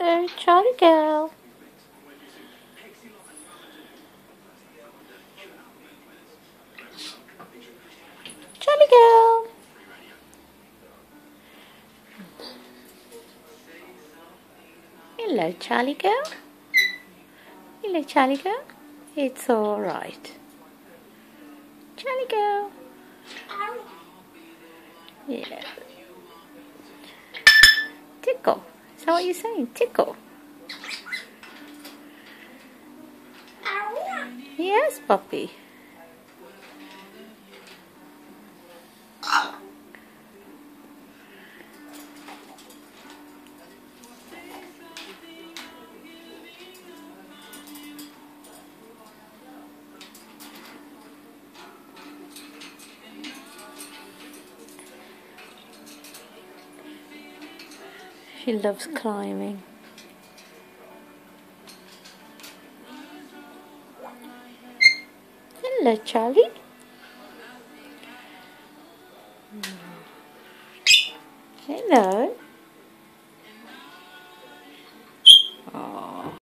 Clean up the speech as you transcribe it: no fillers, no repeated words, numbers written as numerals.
Hello, Charlie girl. Charlie girl. Hello, Charlie girl. Hello, Charlie girl. It's all right. Charlie girl. Yeah. Tickle. Is that what you're saying? Tickle. Yes, puppy. She loves climbing. Hello, Charlie. Hello.